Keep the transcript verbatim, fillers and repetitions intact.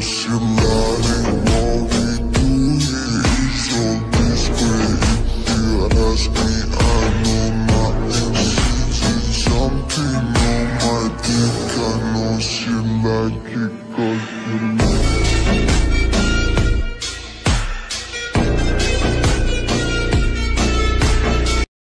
she lying while we do it. It's so discreet. If you ask me, I know nothing. She's jumping on my dick. I know she like it 'cause